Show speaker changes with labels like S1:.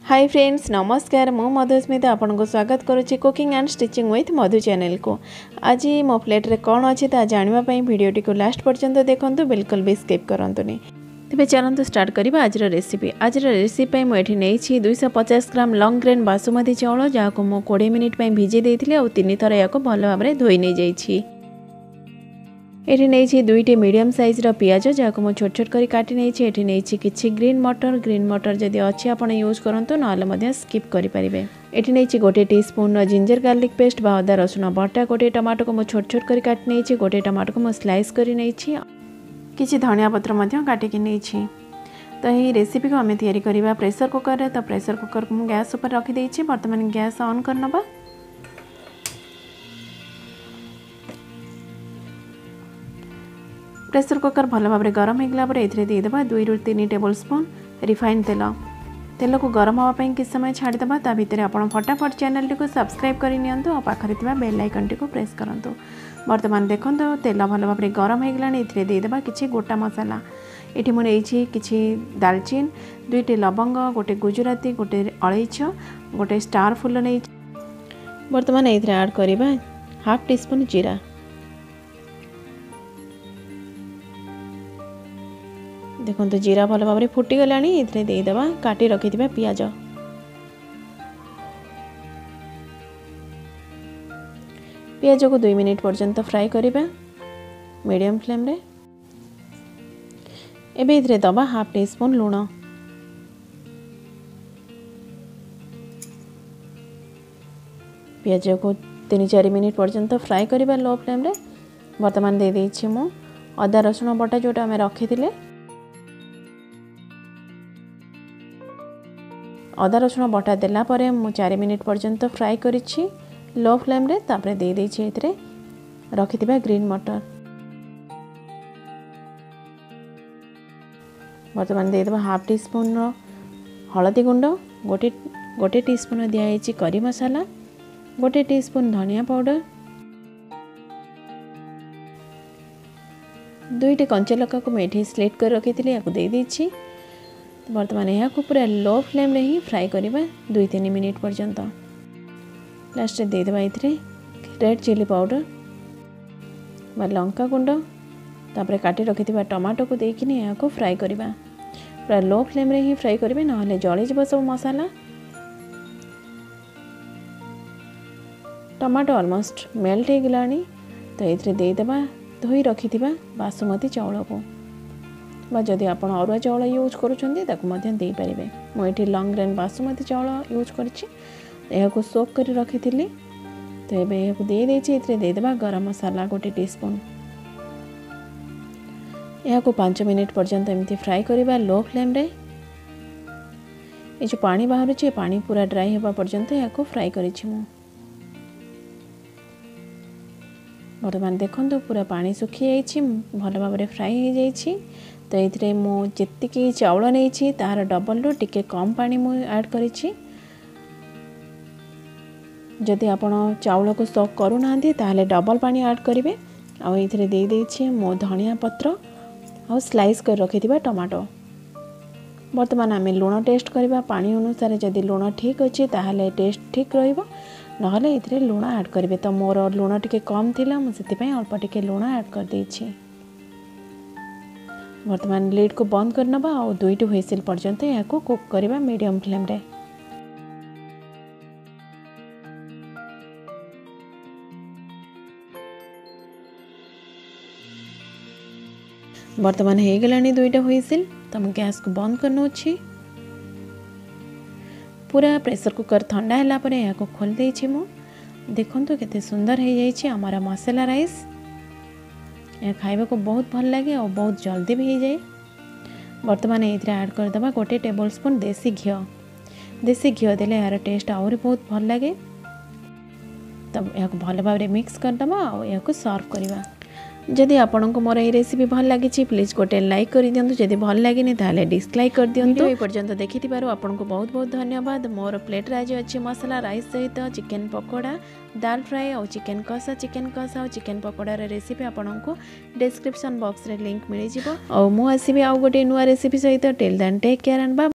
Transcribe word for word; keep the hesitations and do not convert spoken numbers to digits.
S1: Hi friends नमस्कार मु मधुस्मिता आपन को स्वागत करुच्ची cooking and stitching with Madhu channel को। आज मो प्लेट रे कौन अच्छी ता जानिबा पई वीडियोटी को लास्ट पर्यंत देखंतु, बिल्कुल भी स्किप करंतुनी। तेबे चलंतु स्टार्ट करिबा आज रेसिपी। आज रेसिपी पई मु एठी नेछि दो सौ पचास ग्राम लॉन्ग ग्रेन बासमती चाउल, जाको मु बीस मिनिट पई भिजे देथिले और तीन थर याको भलो भाबरे धोई नै जाईछि। एठी नेछि दुईटी मीडियम साइज रो पियाज, जाको मु छोट छोट करी काटी नेछि। एठी नेछि किछि ग्रीन मटर, ग्रीन मटर जदि अछि आपण यूज करंतु, नहले मध्ये स्किप करि परिबे। एठी नेछि गोटे टीस्पून रो जिंजर गार्लिक पेस्ट बा अदा रसुण बटा, गोटे टमाटो को मु छोट छोट करी काटी नेछि, गोटे टमाटो को मु स्लाइस करी नेछि, किछि धनिया पत्र मध्ये काटी कि नेछि। तो ये रेसिपी को आमे तयारी करिबा प्रेशर कुकर रे। तो प्रेशर कुकर को मु गैस ऊपर रखि देछि। वर्तमान गैस ऑन करनबा। प्रेशर कुकर भल भाव में गरम होगला पर एथिरे दे देबा दुई रु तीन टेबल स्पून रिफाइंड तेल। तेल को गरम होगा किस समय छाड़ीदेबा। ता भितर आपण फटाफट चैनल टी को सब्सक्राइब कर नियंतु और पाखरे थिबा बेल आइकन टी को प्रेस करंतु। वर्तमान देखंतु तेल भल भाव में गरम होगला। एथिरे दे देबा किछि गोटा मसाला। एठी मु नेछि किछि दालचीन, दुईटी लवंग, गोटे गुजराती, गोटे अलैच, गोटे स्टार फुल नेछि। वर्तमान एथिरे ऐड करिबा हाफ टी स्पून जीरा। देखो तो जीरा भल भाव में फुटीगला। ये देदेबा काटी रखि पियाज। पियाज को दुई मिनिट पर्यंत फ्राई करिबा मीडियम फ्लेम रे। एबे इथरे दबा हाफ टी स्पून लूण। पियाज को तीन चार मिनिट पर्यंत फ्राई करिबा लो फ्लेम रे। वर्तमान दे देछि मु अदा रसुण बटा जोटा हमें रखिथिले। अदा रसुण बटा देला परे मु चार मिनिट पर्यंत फ्राई करिछि लो फ्लेम रे। तापरे दे देछि एथिरे रखिथिबा ग्रीन मटर। वर्तमान दे देबा हाफ टी स्पून रो हळदी गुंड, गोटे गोटे टीस्पून दिया हेछि करी मसाला, गोटे टीस्पून धनिया पाउडर, दुईटे कंचा लका को मेठी स्लेट कर रखिथिले याको दे देछि। वर्तमान यह को पूरा लो फ्लेम रे ही फ्राई करिबा दुई तीन मिनिट पर्यंत। लास्ट दे देबा इथरे रेड चिली पाउडर बा लंका गुंड, तापरे काटी रखिथिबा टमाटो को देकिनी यह को फ्राई करिबा। पूरा लो फ्लेम रे ही फ्राई करिबे, नहले जळि जब सब मसाला। टमाटो ऑलमोस्ट मेल्ट हे गलानी। तो इथरे दे देबा धोई रखिथिबा बासमती चाउल को, बा जदि आपण अरुआ चाउल यूज करूछन्ती ताको मध्य देई परिबे। मो एठी लॉन्ग ग्रेन बासमती चाउल यूज करछि। एहा को सोक करी रखिथिली। तो एबे एहा को दे देछि। इथरे दे देबा गरम मसाला गोटे टीस्पून। एहा को पाँच मिनिट पर्यंत एमती फ्राई करिबा लो फ्लेम रे। ए जो पानी बाहर छै पानी पूरा ड्राई हेबा पर्यंत एहा को फ्राई करिछि मु। वर्तमान देखंतु पूरा पानी सुखी जाइछि, भल भाव में फ्राई हो जाइछि। तो ये मु जेतिकी चाउल नहीं तार डबल रो टिके कम पानी मु ऐड करिछि। जदि आपण चाउल को सोक करू नांती ताले डबल पानी ऐड करिवे। आ इथरे दे देछि मो धनिया पत्र आ स्लाइस कर रखिथिबा टमाटो। वर्तमान आमे लूण टेस्ट करिबा पानी अनुसार। जदि लूण ठीक अछि ताहाले टेस्ट ठीक रहइबो, नहले इथरे लूण ऐड करिवे। तो मोर लूण टिके कम थिला, मु सेति पय अल्प टिके लूण ऐड कर देछि। वर्तमान लिड को बंद करनबा और दुईटी व्हिसिल पर्यंत या को कुक करिबा मीडियम फ्लेम रे। वर्तमान हे गलानी दुईटा व्हिसिल। तो हम गैस को बंद करनो छी। पूरा प्रेशर कुकर ठंडा हैला परे या को खोल देइ छी मु। देखंतु केते सुंदर हे जाई छी हमारा मसाला राइस। यह खाइबा को बहुत भल लगे और बहुत जल्दी भी हो जाए। वर्तमान ये ऐड कर दबा गोटे टेबल स्पून देसी घी। देसी घी देले यार टेस्ट आउरी बहुत भल लगे। तब यह भल भाव में मिक्स कर दबा और यह को सर्व करवा। जदि आपन को मोर ये रेसिपी भल लगी प्लीज गोटे लाइक कर दियंतु। जदि भल लगिनी ताले डिसलाइक कर दियंतु। ए पर्यंत देखिथिबारु आपन को बहुत बहुत धन्यवाद। मोर प्लेट रे आज अछि मसाला राइस सहित चिकन पकोड़ा, दाल फ्राई और चिकन कषा। चिकन कषा और चिकन पकोड़ा रे रेसिपी आपन को डिस्क्रिप्शन बॉक्स रे लिंक मिल जिवो। और मु आसीबी आ गोटे नुवा रेसिपी सहित। Till then take care and bye.